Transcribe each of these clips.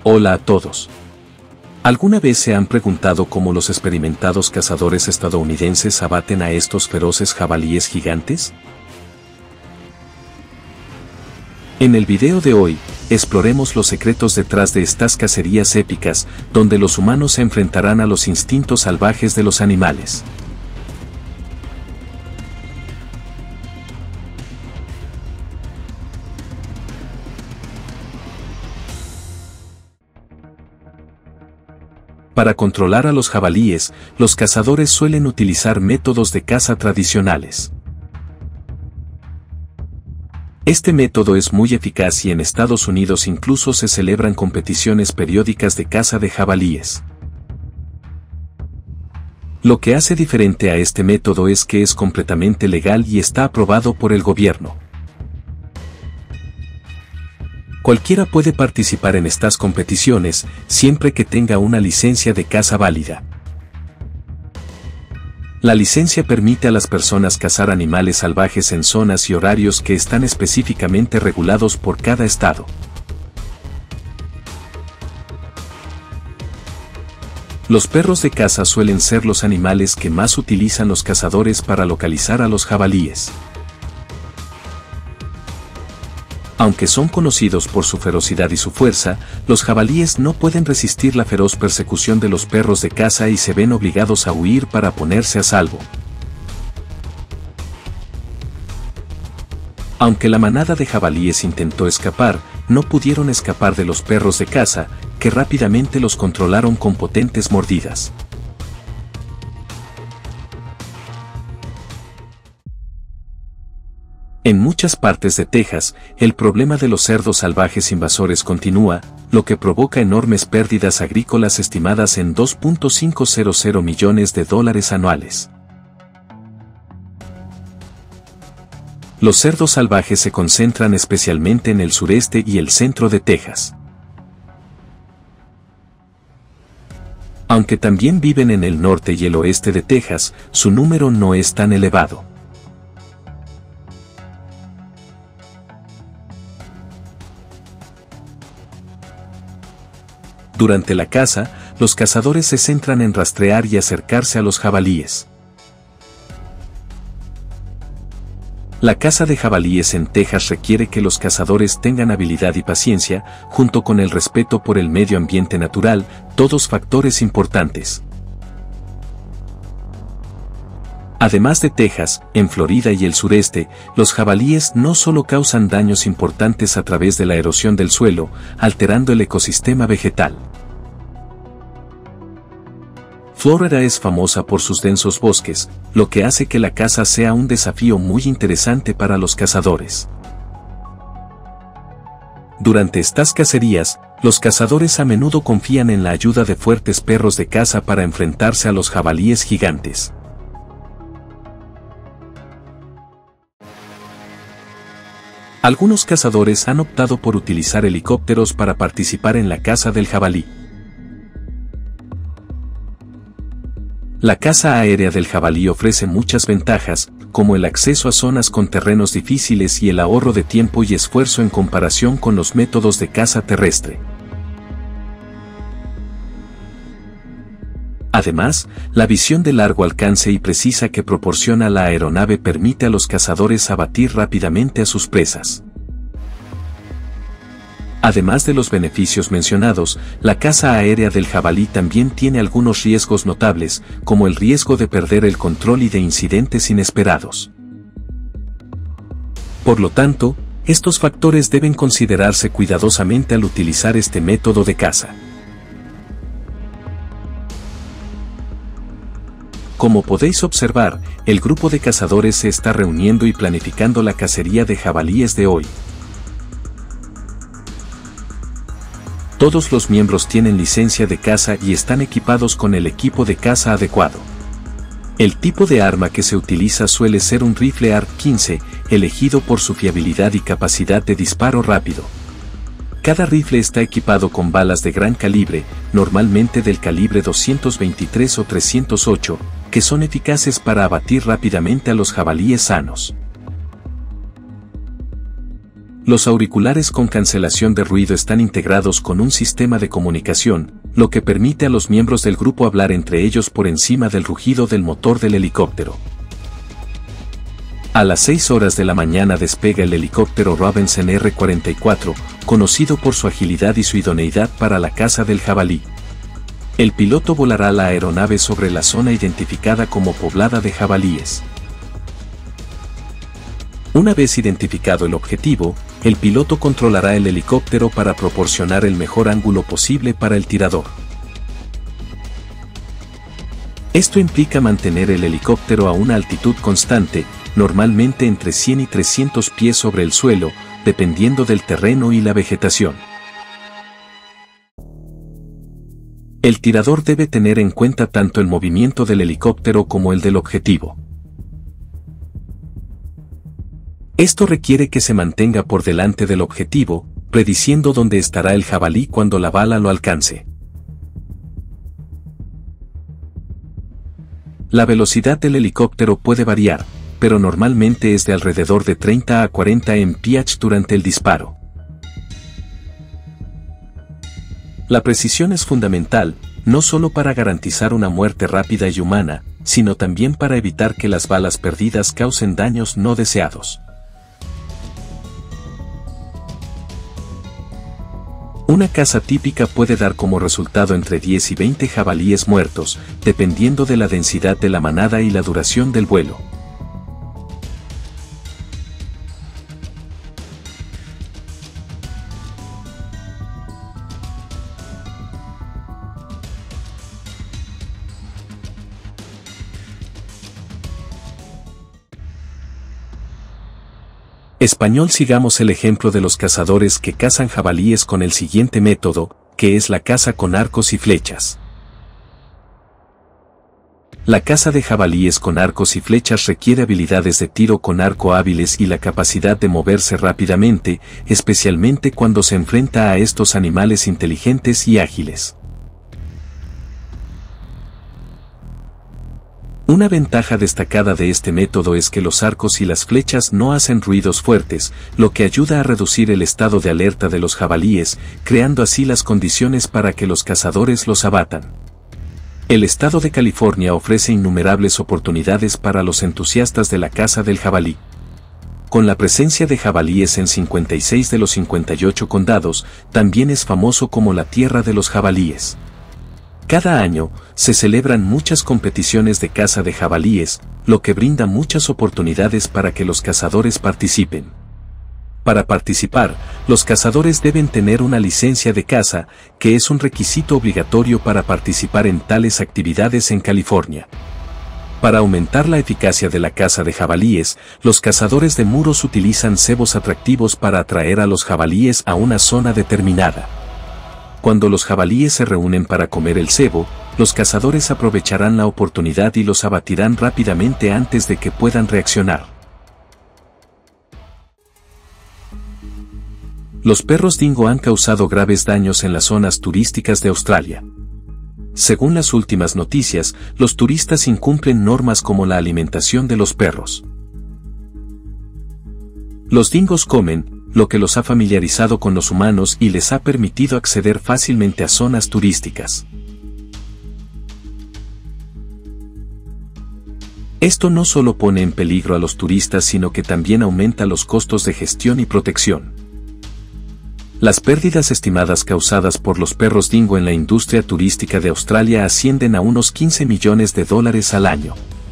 Hola a todos. ¿Alguna vez se han preguntado cómo los experimentados cazadores estadounidenses abaten a estos feroces jabalíes gigantes? En el video de hoy, exploremos los secretos detrás de estas cacerías épicas, donde los humanos se enfrentarán a los instintos salvajes de los animales. Para controlar a los jabalíes, los cazadores suelen utilizar métodos de caza tradicionales. Este método es muy eficaz y en Estados Unidos incluso se celebran competiciones periódicas de caza de jabalíes. Lo que hace diferente a este método es que es completamente legal y está aprobado por el gobierno. Cualquiera puede participar en estas competiciones, siempre que tenga una licencia de caza válida. La licencia permite a las personas cazar animales salvajes en zonas y horarios que están específicamente regulados por cada estado. Los perros de caza suelen ser los animales que más utilizan los cazadores para localizar a los jabalíes. Aunque son conocidos por su ferocidad y su fuerza, los jabalíes no pueden resistir la feroz persecución de los perros de caza y se ven obligados a huir para ponerse a salvo. Aunque la manada de jabalíes intentó escapar, no pudieron escapar de los perros de caza, que rápidamente los controlaron con potentes mordidas. En muchas partes de Texas, el problema de los cerdos salvajes invasores continúa, lo que provoca enormes pérdidas agrícolas estimadas en $2.500 millones anuales. Los cerdos salvajes se concentran especialmente en el sureste y el centro de Texas. Aunque también viven en el norte y el oeste de Texas, su número no es tan elevado. Durante la caza, los cazadores se centran en rastrear y acercarse a los jabalíes. La caza de jabalíes en Texas requiere que los cazadores tengan habilidad y paciencia, junto con el respeto por el medio ambiente natural, todos factores importantes. Además de Texas, en Florida y el sureste, los jabalíes no solo causan daños importantes a través de la erosión del suelo, alterando el ecosistema vegetal. Florida es famosa por sus densos bosques, lo que hace que la caza sea un desafío muy interesante para los cazadores. Durante estas cacerías, los cazadores a menudo confían en la ayuda de fuertes perros de caza para enfrentarse a los jabalíes gigantes. Algunos cazadores han optado por utilizar helicópteros para participar en la caza del jabalí. La caza aérea del jabalí ofrece muchas ventajas, como el acceso a zonas con terrenos difíciles y el ahorro de tiempo y esfuerzo en comparación con los métodos de caza terrestre. Además, la visión de largo alcance y precisa que proporciona la aeronave permite a los cazadores abatir rápidamente a sus presas. Además de los beneficios mencionados, la caza aérea del jabalí también tiene algunos riesgos notables, como el riesgo de perder el control y de incidentes inesperados. Por lo tanto, estos factores deben considerarse cuidadosamente al utilizar este método de caza. Como podéis observar, el grupo de cazadores se está reuniendo y planificando la cacería de jabalíes de hoy. Todos los miembros tienen licencia de caza y están equipados con el equipo de caza adecuado. El tipo de arma que se utiliza suele ser un rifle AR-15, elegido por su fiabilidad y capacidad de disparo rápido. Cada rifle está equipado con balas de gran calibre, normalmente del calibre 223 o 308, que son eficaces para abatir rápidamente a los jabalíes sanos. Los auriculares con cancelación de ruido están integrados con un sistema de comunicación, lo que permite a los miembros del grupo hablar entre ellos por encima del rugido del motor del helicóptero. A las 6 horas de la mañana despega el helicóptero Robinson R-44, conocido por su agilidad y su idoneidad para la caza del jabalí. El piloto volará la aeronave sobre la zona identificada como poblada de jabalíes. Una vez identificado el objetivo, el piloto controlará el helicóptero para proporcionar el mejor ángulo posible para el tirador. Esto implica mantener el helicóptero a una altitud constante, normalmente entre 100 y 300 pies sobre el suelo, dependiendo del terreno y la vegetación. El tirador debe tener en cuenta tanto el movimiento del helicóptero como el del objetivo. Esto requiere que se mantenga por delante del objetivo, prediciendo dónde estará el jabalí cuando la bala lo alcance. La velocidad del helicóptero puede variar, pero normalmente es de alrededor de 30 a 40 mph durante el disparo. La precisión es fundamental, no solo para garantizar una muerte rápida y humana, sino también para evitar que las balas perdidas causen daños no deseados. Una caza típica puede dar como resultado entre 10 y 20 jabalíes muertos, dependiendo de la densidad de la manada y la duración del vuelo. Español. Sigamos el ejemplo de los cazadores que cazan jabalíes con el siguiente método, que es la caza con arcos y flechas. La caza de jabalíes con arcos y flechas requiere habilidades de tiro con arco hábiles y la capacidad de moverse rápidamente, especialmente cuando se enfrenta a estos animales inteligentes y ágiles. Una ventaja destacada de este método es que los arcos y las flechas no hacen ruidos fuertes, lo que ayuda a reducir el estado de alerta de los jabalíes, creando así las condiciones para que los cazadores los abatan. El estado de California ofrece innumerables oportunidades para los entusiastas de la caza del jabalí. Con la presencia de jabalíes en 56 de los 58 condados, también es famoso como la tierra de los jabalíes. Cada año, se celebran muchas competiciones de caza de jabalíes, lo que brinda muchas oportunidades para que los cazadores participen. Para participar, los cazadores deben tener una licencia de caza, que es un requisito obligatorio para participar en tales actividades en California. Para aumentar la eficacia de la caza de jabalíes, los cazadores de muros utilizan cebos atractivos para atraer a los jabalíes a una zona determinada. Cuando los jabalíes se reúnen para comer el cebo, los cazadores aprovecharán la oportunidad y los abatirán rápidamente antes de que puedan reaccionar. Los perros dingo han causado graves daños en las zonas turísticas de Australia. Según las últimas noticias, los turistas incumplen normas como la alimentación de los perros. Los dingos comen, lo que los ha familiarizado con los humanos y les ha permitido acceder fácilmente a zonas turísticas. Esto no solo pone en peligro a los turistas, sino que también aumenta los costos de gestión y protección. Las pérdidas estimadas causadas por los perros dingo en la industria turística de Australia ascienden a unos $15 millones al año.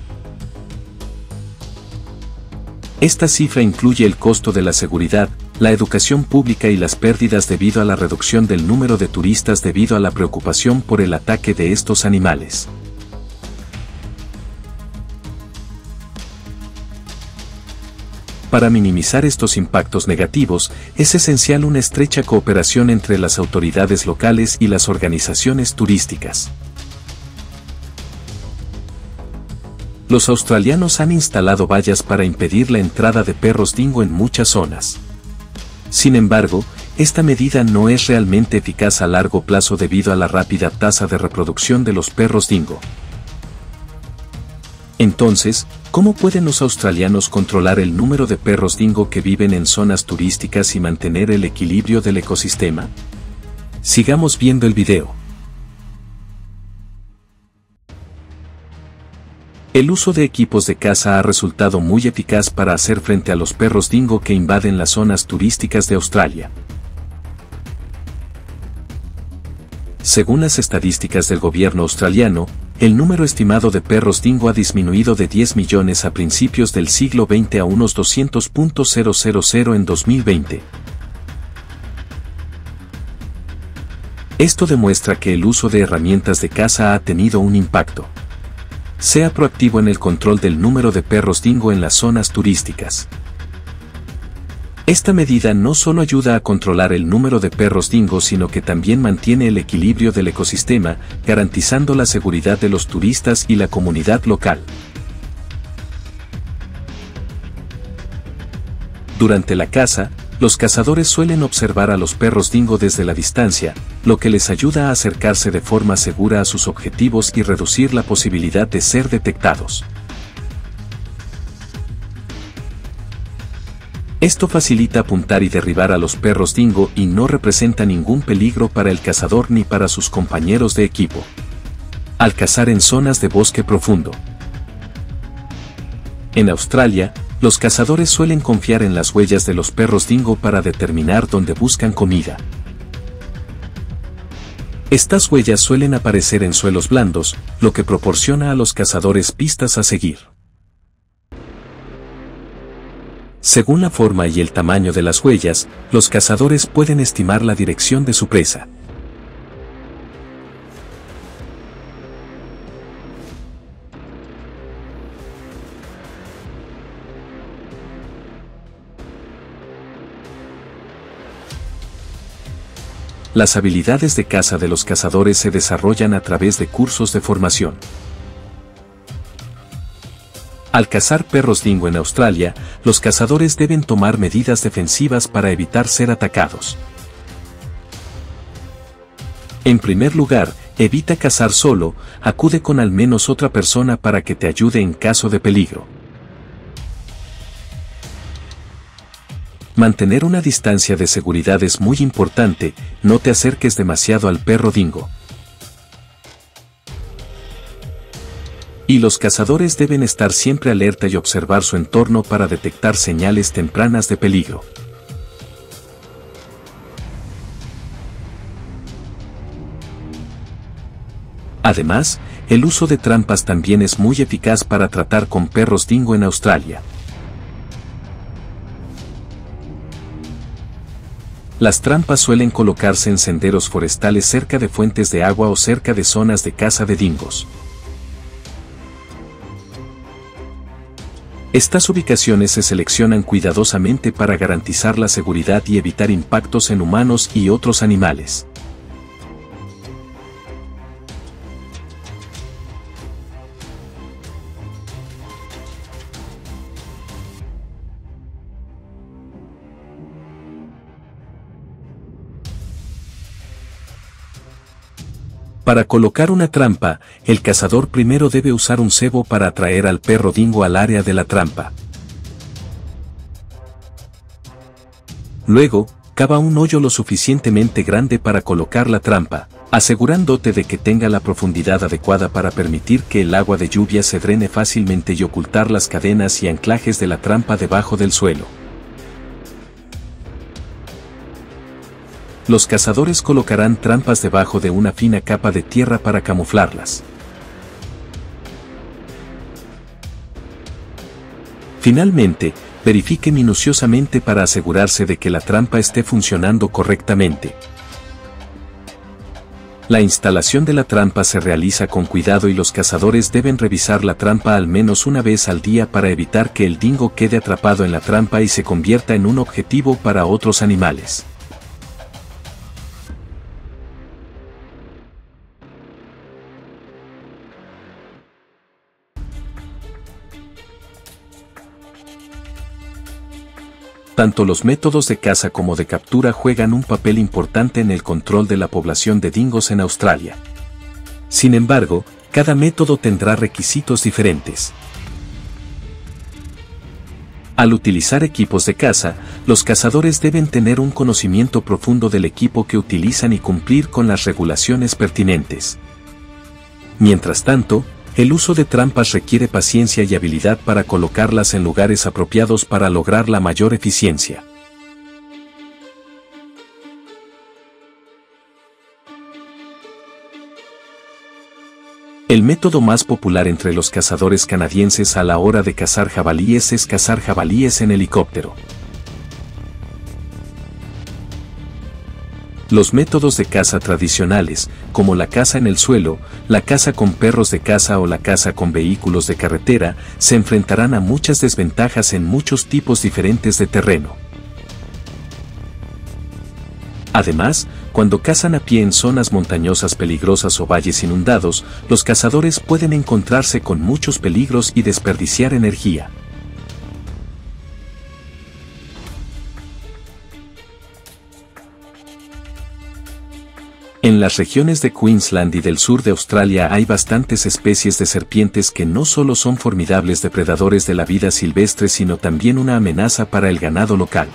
Esta cifra incluye el costo de la seguridad, la educación pública y las pérdidas debido a la reducción del número de turistas debido a la preocupación por el ataque de estos animales. Para minimizar estos impactos negativos, es esencial una estrecha cooperación entre las autoridades locales y las organizaciones turísticas. Los australianos han instalado vallas para impedir la entrada de perros dingo en muchas zonas. Sin embargo, esta medida no es realmente eficaz a largo plazo debido a la rápida tasa de reproducción de los perros dingo. Entonces, ¿cómo pueden los australianos controlar el número de perros dingo que viven en zonas turísticas y mantener el equilibrio del ecosistema? Sigamos viendo el video. El uso de equipos de caza ha resultado muy eficaz para hacer frente a los perros dingo que invaden las zonas turísticas de Australia. Según las estadísticas del gobierno australiano, el número estimado de perros dingo ha disminuido de 10 millones a principios del siglo XX a unos 200.000 en 2020. Esto demuestra que el uso de herramientas de caza ha tenido un impacto. Sea proactivo en el control del número de perros dingo en las zonas turísticas. Esta medida no solo ayuda a controlar el número de perros dingo, sino que también mantiene el equilibrio del ecosistema, garantizando la seguridad de los turistas y la comunidad local. Durante la caza, los cazadores suelen observar a los perros dingo desde la distancia, lo que les ayuda a acercarse de forma segura a sus objetivos y reducir la posibilidad de ser detectados. Esto facilita apuntar y derribar a los perros dingo y no representa ningún peligro para el cazador ni para sus compañeros de equipo. Al cazar en zonas de bosque profundo. En Australia, los cazadores suelen confiar en las huellas de los perros dingo para determinar dónde buscan comida. Estas huellas suelen aparecer en suelos blandos, lo que proporciona a los cazadores pistas a seguir. Según la forma y el tamaño de las huellas, los cazadores pueden estimar la dirección de su presa. Las habilidades de caza de los cazadores se desarrollan a través de cursos de formación. Al cazar perros dingo en Australia, los cazadores deben tomar medidas defensivas para evitar ser atacados. En primer lugar, evita cazar solo, acude con al menos otra persona para que te ayude en caso de peligro. Mantener una distancia de seguridad es muy importante, no te acerques demasiado al perro dingo. Y los cazadores deben estar siempre alerta y observar su entorno para detectar señales tempranas de peligro. Además, el uso de trampas también es muy eficaz para tratar con perros dingo en Australia. Las trampas suelen colocarse en senderos forestales cerca de fuentes de agua o cerca de zonas de caza de dingos. Estas ubicaciones se seleccionan cuidadosamente para garantizar la seguridad y evitar impactos en humanos y otros animales. Para colocar una trampa, el cazador primero debe usar un cebo para atraer al perro dingo al área de la trampa. Luego, cava un hoyo lo suficientemente grande para colocar la trampa, asegurándote de que tenga la profundidad adecuada para permitir que el agua de lluvia se drene fácilmente y ocultar las cadenas y anclajes de la trampa debajo del suelo. Los cazadores colocarán trampas debajo de una fina capa de tierra para camuflarlas. Finalmente, verifique minuciosamente para asegurarse de que la trampa esté funcionando correctamente. La instalación de la trampa se realiza con cuidado y los cazadores deben revisar la trampa al menos una vez al día para evitar que el dingo quede atrapado en la trampa y se convierta en un objetivo para otros animales. Tanto los métodos de caza como de captura juegan un papel importante en el control de la población de dingos en Australia. Sin embargo, cada método tendrá requisitos diferentes. Al utilizar equipos de caza, los cazadores deben tener un conocimiento profundo del equipo que utilizan y cumplir con las regulaciones pertinentes. Mientras tanto, el uso de trampas requiere paciencia y habilidad para colocarlas en lugares apropiados para lograr la mayor eficiencia. El método más popular entre los cazadores canadienses a la hora de cazar jabalíes es cazar jabalíes en helicóptero. Los métodos de caza tradicionales, como la caza en el suelo, la caza con perros de caza o la caza con vehículos de carretera, se enfrentarán a muchas desventajas en muchos tipos diferentes de terreno. Además, cuando cazan a pie en zonas montañosas peligrosas o valles inundados, los cazadores pueden encontrarse con muchos peligros y desperdiciar energía. En las regiones de Queensland y del sur de Australia hay bastantes especies de serpientes que no solo son formidables depredadores de la vida silvestre sino también una amenaza para el ganado local.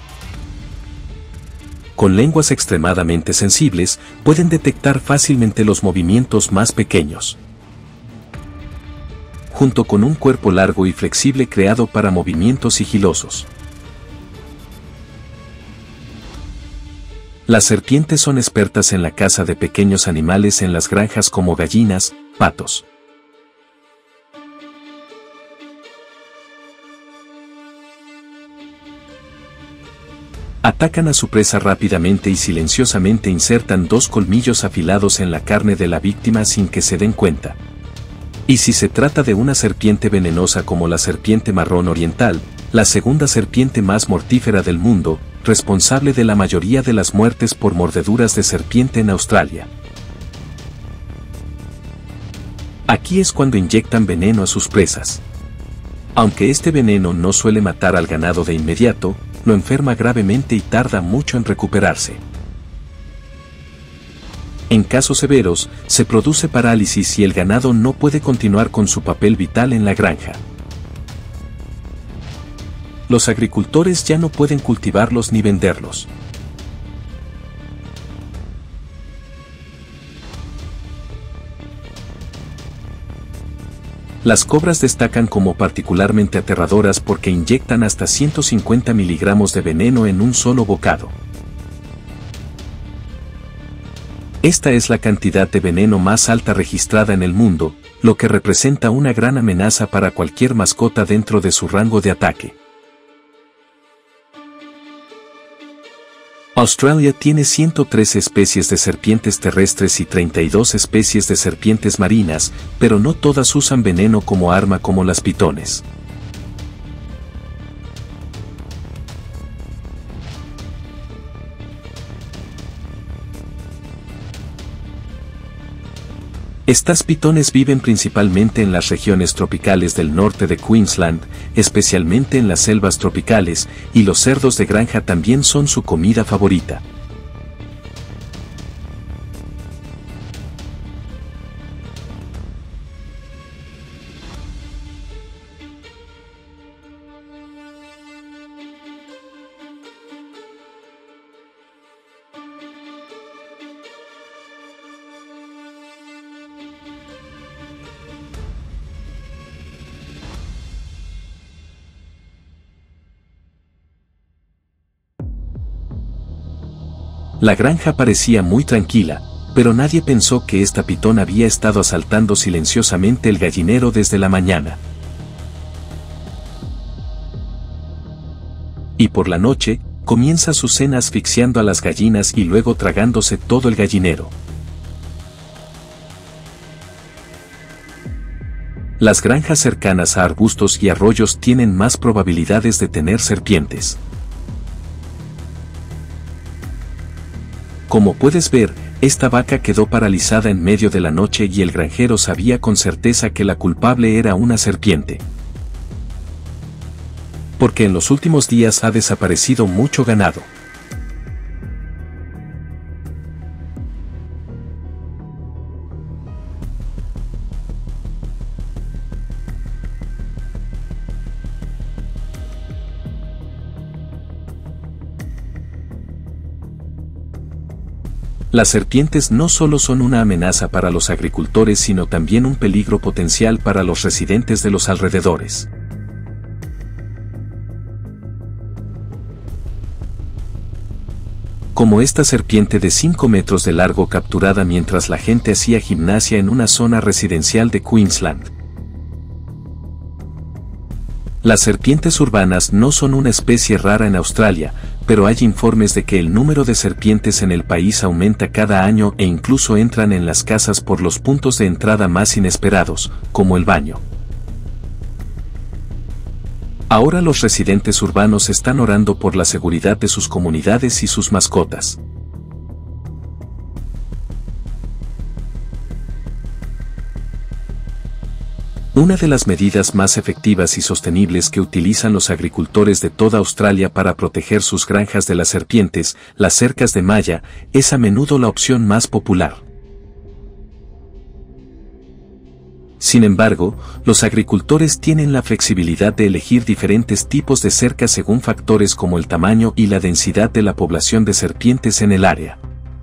Con lenguas extremadamente sensibles, pueden detectar fácilmente los movimientos más pequeños. Junto con un cuerpo largo y flexible creado para movimientos sigilosos. Las serpientes son expertas en la caza de pequeños animales en las granjas como gallinas, patos. Atacan a su presa rápidamente y silenciosamente insertan dos colmillos afilados en la carne de la víctima sin que se den cuenta. Y si se trata de una serpiente venenosa como la serpiente marrón oriental, la segunda serpiente más mortífera del mundo, responsable de la mayoría de las muertes por mordeduras de serpiente en Australia. Aquí es cuando inyectan veneno a sus presas. Aunque este veneno no suele matar al ganado de inmediato, lo enferma gravemente y tarda mucho en recuperarse. En casos severos, se produce parálisis y el ganado no puede continuar con su papel vital en la granja. Los agricultores ya no pueden cultivarlos ni venderlos. Las cobras destacan como particularmente aterradoras porque inyectan hasta 150 miligramos de veneno en un solo bocado. Esta es la cantidad de veneno más alta registrada en el mundo, lo que representa una gran amenaza para cualquier mascota dentro de su rango de ataque. Australia tiene 113 especies de serpientes terrestres y 32 especies de serpientes marinas, pero no todas usan veneno como arma como las pitones. Estas pitones viven principalmente en las regiones tropicales del norte de Queensland, especialmente en las selvas tropicales, y los cerdos de granja también son su comida favorita. La granja parecía muy tranquila, pero nadie pensó que esta pitón había estado asaltando silenciosamente el gallinero desde la mañana. Y por la noche, comienza su cena asfixiando a las gallinas y luego tragándose todo el gallinero. Las granjas cercanas a arbustos y arroyos tienen más probabilidades de tener serpientes. Como puedes ver, esta vaca quedó paralizada en medio de la noche y el granjero sabía con certeza que la culpable era una serpiente. Porque en los últimos días ha desaparecido mucho ganado. Las serpientes no solo son una amenaza para los agricultores, sino también un peligro potencial para los residentes de los alrededores. Como esta serpiente de 5 metros de largo capturada mientras la gente hacía gimnasia en una zona residencial de Queensland. Las serpientes urbanas no son una especie rara en Australia, pero hay informes de que el número de serpientes en el país aumenta cada año e incluso entran en las casas por los puntos de entrada más inesperados, como el baño. Ahora los residentes urbanos están orando por la seguridad de sus comunidades y sus mascotas. Una de las medidas más efectivas y sostenibles que utilizan los agricultores de toda Australia para proteger sus granjas de las serpientes, las cercas de malla, es a menudo la opción más popular. Sin embargo, los agricultores tienen la flexibilidad de elegir diferentes tipos de cercas según factores como el tamaño y la densidad de la población de serpientes en el área.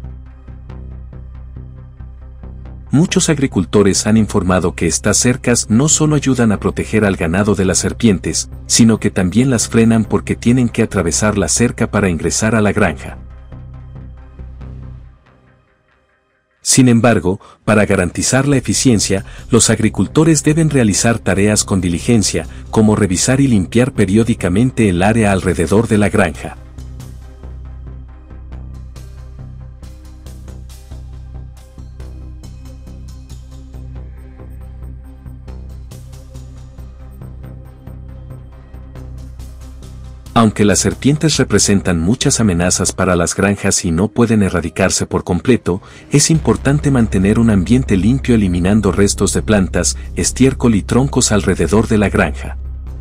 Muchos agricultores han informado que estas cercas no solo ayudan a proteger al ganado de las serpientes, sino que también las frenan porque tienen que atravesar la cerca para ingresar a la granja. Sin embargo, para garantizar la eficiencia, los agricultores deben realizar tareas con diligencia, como revisar y limpiar periódicamente el área alrededor de la granja. Aunque las serpientes representan muchas amenazas para las granjas y no pueden erradicarse por completo, es importante mantener un ambiente limpio eliminando restos de plantas, estiércol y troncos alrededor de la granja.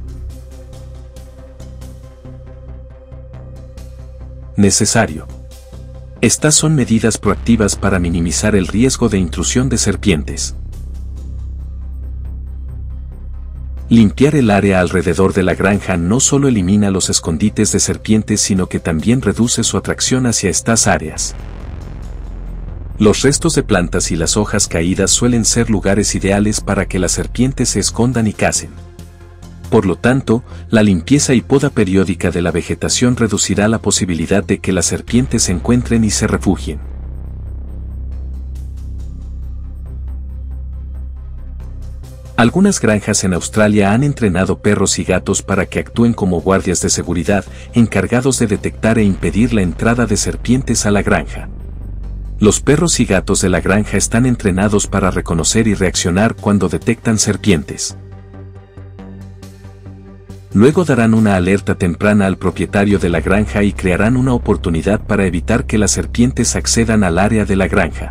Necesario. Estas son medidas proactivas para minimizar el riesgo de intrusión de serpientes. Limpiar el área alrededor de la granja no solo elimina los escondites de serpientes, sino que también reduce su atracción hacia estas áreas. Los restos de plantas y las hojas caídas suelen ser lugares ideales para que las serpientes se escondan y cacen. Por lo tanto, la limpieza y poda periódica de la vegetación reducirá la posibilidad de que las serpientes se encuentren y se refugien. Algunas granjas en Australia han entrenado perros y gatos para que actúen como guardias de seguridad, encargados de detectar e impedir la entrada de serpientes a la granja. Los perros y gatos de la granja están entrenados para reconocer y reaccionar cuando detectan serpientes. Luego darán una alerta temprana al propietario de la granja y crearán una oportunidad para evitar que las serpientes accedan al área de la granja.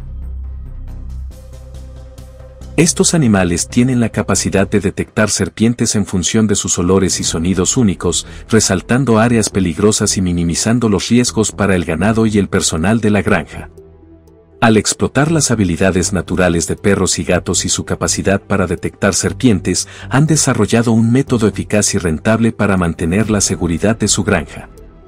Estos animales tienen la capacidad de detectar serpientes en función de sus olores y sonidos únicos, resaltando áreas peligrosas y minimizando los riesgos para el ganado y el personal de la granja. Al explotar las habilidades naturales de perros y gatos y su capacidad para detectar serpientes, han desarrollado un método eficaz y rentable para mantener la seguridad de su granja.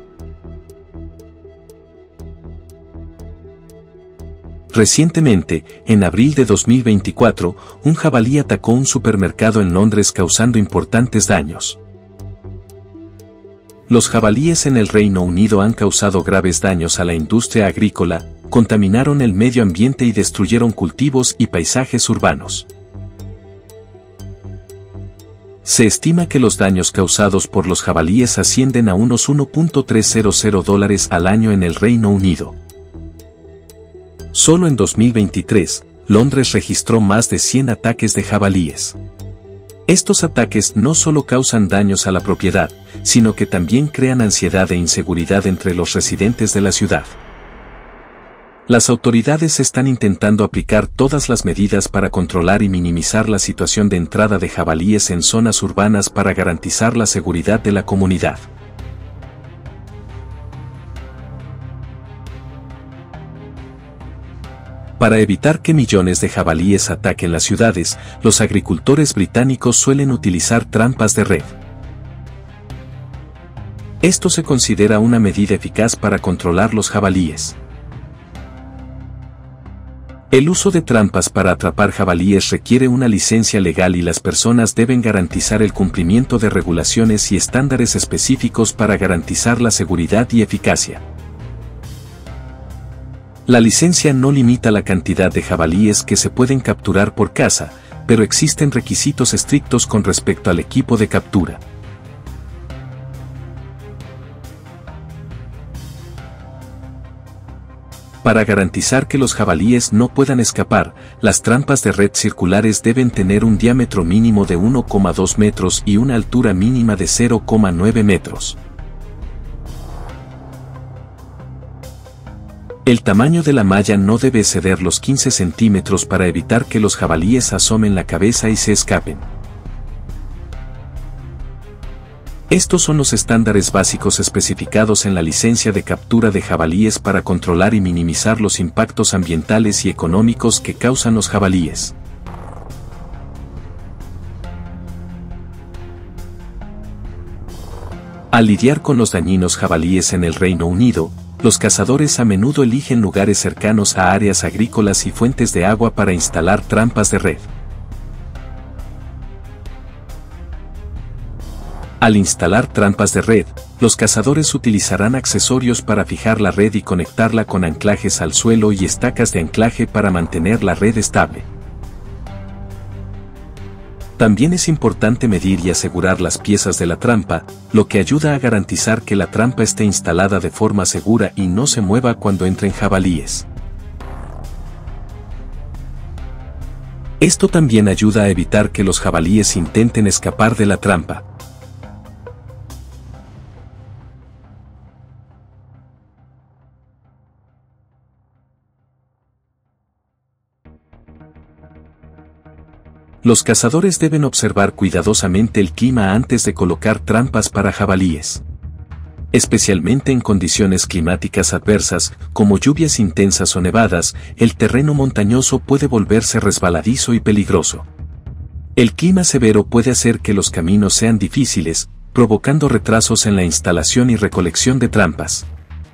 Recientemente, en abril de 2024, un jabalí atacó un supermercado en Londres causando importantes daños. Los jabalíes en el Reino Unido han causado graves daños a la industria agrícola, contaminaron el medio ambiente y destruyeron cultivos y paisajes urbanos. Se estima que los daños causados por los jabalíes ascienden a unos $1.300 al año en el Reino Unido. Solo en 2023, Londres registró más de 100 ataques de jabalíes. Estos ataques no solo causan daños a la propiedad, sino que también crean ansiedad e inseguridad entre los residentes de la ciudad. Las autoridades están intentando aplicar todas las medidas para controlar y minimizar la situación de entrada de jabalíes en zonas urbanas para garantizar la seguridad de la comunidad. Para evitar que millones de jabalíes ataquen las ciudades, los agricultores británicos suelen utilizar trampas de red. Esto se considera una medida eficaz para controlar los jabalíes. El uso de trampas para atrapar jabalíes requiere una licencia legal y las personas deben garantizar el cumplimiento de regulaciones y estándares específicos para garantizar la seguridad y eficacia. La licencia no limita la cantidad de jabalíes que se pueden capturar por caza, pero existen requisitos estrictos con respecto al equipo de captura. Para garantizar que los jabalíes no puedan escapar, las trampas de red circulares deben tener un diámetro mínimo de 1,2 metros y una altura mínima de 0,9 metros. El tamaño de la malla no debe exceder los 15 centímetros para evitar que los jabalíes asomen la cabeza y se escapen. Estos son los estándares básicos especificados en la licencia de captura de jabalíes para controlar y minimizar los impactos ambientales y económicos que causan los jabalíes. Al lidiar con los dañinos jabalíes en el Reino Unido, los cazadores a menudo eligen lugares cercanos a áreas agrícolas y fuentes de agua para instalar trampas de red. Al instalar trampas de red, los cazadores utilizarán accesorios para fijar la red y conectarla con anclajes al suelo y estacas de anclaje para mantener la red estable. También es importante medir y asegurar las piezas de la trampa, lo que ayuda a garantizar que la trampa esté instalada de forma segura y no se mueva cuando entren jabalíes. Esto también ayuda a evitar que los jabalíes intenten escapar de la trampa. Los cazadores deben observar cuidadosamente el clima antes de colocar trampas para jabalíes. Especialmente en condiciones climáticas adversas, como lluvias intensas o nevadas, el terreno montañoso puede volverse resbaladizo y peligroso. El clima severo puede hacer que los caminos sean difíciles, provocando retrasos en la instalación y recolección de trampas.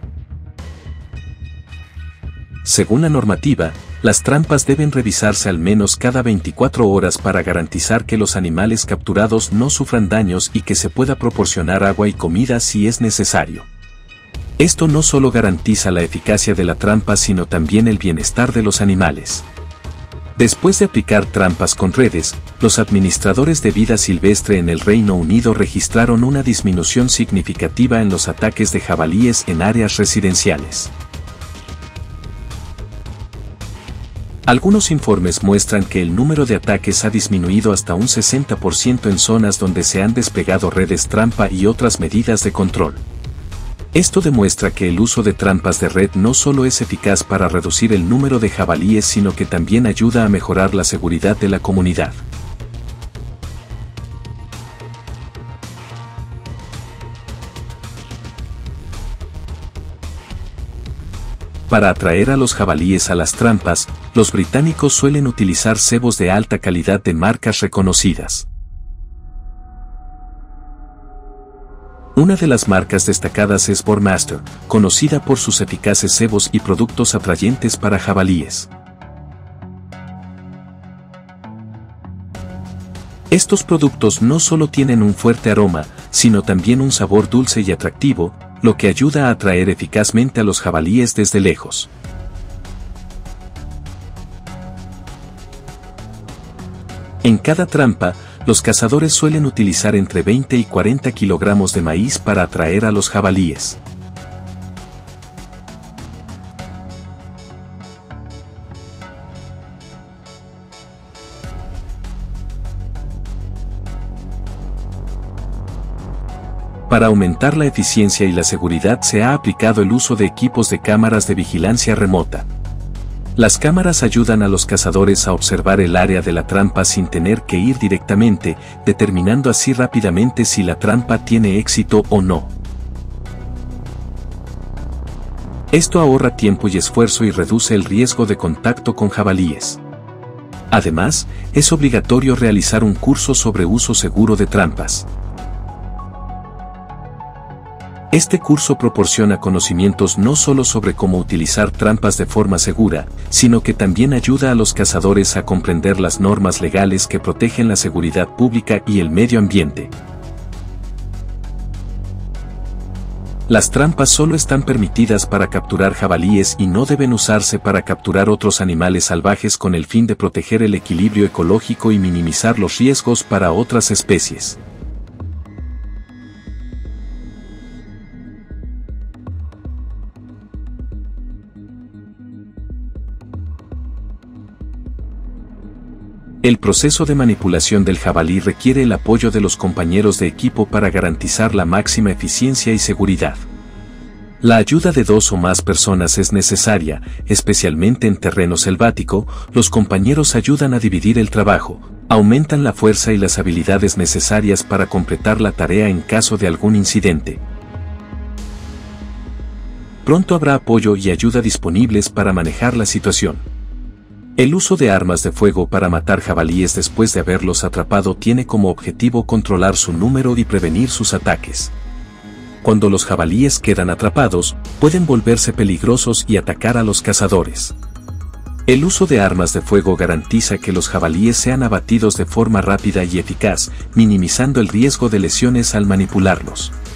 Según la normativa, las trampas deben revisarse al menos cada 24 horas para garantizar que los animales capturados no sufran daños y que se pueda proporcionar agua y comida si es necesario. Esto no solo garantiza la eficacia de la trampa sino también el bienestar de los animales. Después de aplicar trampas con redes, los administradores de vida silvestre en el Reino Unido registraron una disminución significativa en los ataques de jabalíes en áreas residenciales. Algunos informes muestran que el número de ataques ha disminuido hasta un 60% en zonas donde se han desplegado redes trampa y otras medidas de control. Esto demuestra que el uso de trampas de red no solo es eficaz para reducir el número de jabalíes sino que también ayuda a mejorar la seguridad de la comunidad. Para atraer a los jabalíes a las trampas, los británicos suelen utilizar cebos de alta calidad de marcas reconocidas. Una de las marcas destacadas es Boardmaster, conocida por sus eficaces cebos y productos atrayentes para jabalíes. Estos productos no solo tienen un fuerte aroma, sino también un sabor dulce y atractivo, lo que ayuda a atraer eficazmente a los jabalíes desde lejos. En cada trampa, los cazadores suelen utilizar entre 20 y 40 kilogramos de maíz para atraer a los jabalíes. Para aumentar la eficiencia y la seguridad se ha aplicado el uso de equipos de cámaras de vigilancia remota. Las cámaras ayudan a los cazadores a observar el área de la trampa sin tener que ir directamente, determinando así rápidamente si la trampa tiene éxito o no. Esto ahorra tiempo y esfuerzo y reduce el riesgo de contacto con jabalíes. Además, es obligatorio realizar un curso sobre uso seguro de trampas. Este curso proporciona conocimientos no solo sobre cómo utilizar trampas de forma segura, sino que también ayuda a los cazadores a comprender las normas legales que protegen la seguridad pública y el medio ambiente. Las trampas solo están permitidas para capturar jabalíes y no deben usarse para capturar otros animales salvajes con el fin de proteger el equilibrio ecológico y minimizar los riesgos para otras especies. El proceso de manipulación del jabalí requiere el apoyo de los compañeros de equipo para garantizar la máxima eficiencia y seguridad. La ayuda de 2 o más personas es necesaria, especialmente en terreno selvático. Los compañeros ayudan a dividir el trabajo, aumentan la fuerza y las habilidades necesarias para completar la tarea en caso de algún incidente. Pronto habrá apoyo y ayuda disponibles para manejar la situación. El uso de armas de fuego para matar jabalíes después de haberlos atrapado tiene como objetivo controlar su número y prevenir sus ataques. Cuando los jabalíes quedan atrapados, pueden volverse peligrosos y atacar a los cazadores. El uso de armas de fuego garantiza que los jabalíes sean abatidos de forma rápida y eficaz, minimizando el riesgo de lesiones al manipularlos.